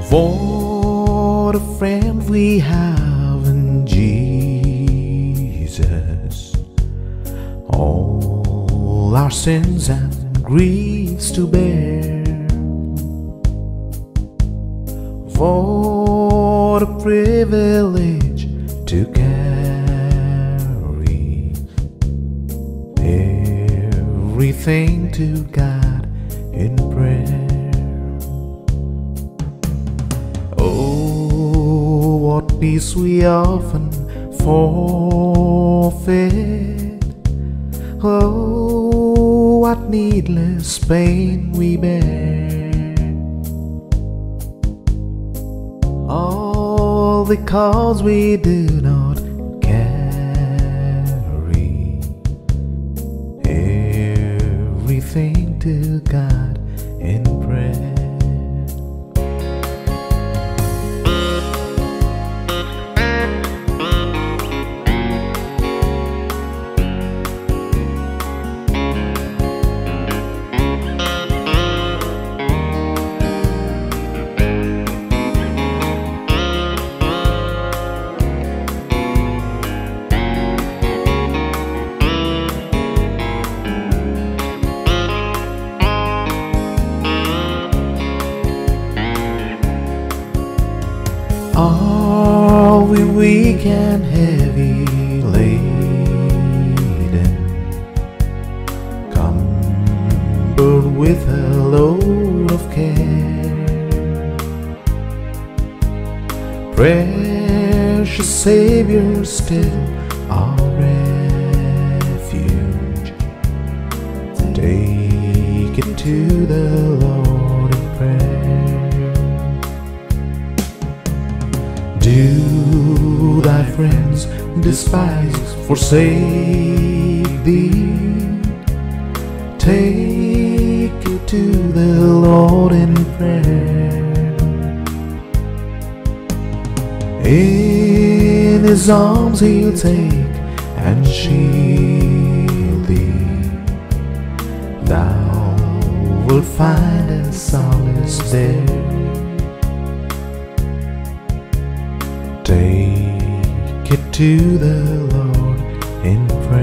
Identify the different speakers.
Speaker 1: For the friend we have in Jesus, all our sins and griefs to bear, for the privilege to carry everything to God in prayer. Oh, what peace we often forfeit. Oh, what needless pain we bear, all because we do not carry everything to God in prayer. Are we weak and heavy laden, cumbered with a load of care? Precious Savior, still our refuge, take it to the Lord in prayer. Do thy friends despise, forsake thee? Take it to the Lord in prayer. In His arms He'll take and shield thee. Thou wilt find a solace there. Take it to the Lord in prayer.